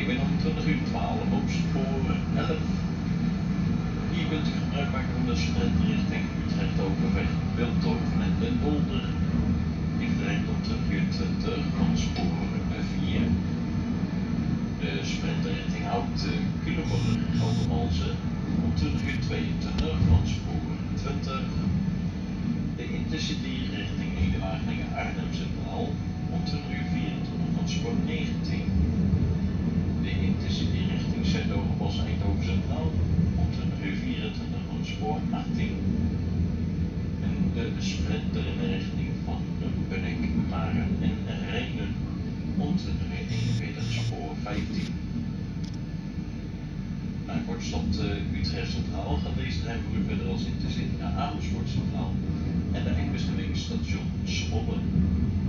Je bent om 20:12 op spoor 11. Hier kunt u gebruik maken van de sprint richting Utrecht, Overweg, Bilthoven en Den Dolder. Iedereen om 20:20 van spoor 4. De sprint richting Houten, Culemborg, Geldermalsen om 20:22 van spoor 20. De Intercity richting Ede-Wageningen, Arnhem Centraal om 20:24 van spoor 19. De Intercity richting Zuidogerbos, Eindhoven Centraal om 20:24 van spoor 18. En de sprinter in de richting van Bunnik, Maren en Rhenen om 20:41 spoor 15. Na een kort stop Utrecht Centraal gaat deze trein voor u verder als Intercity naar Amersfoort Centraal en de eindbestemming station Zwolle.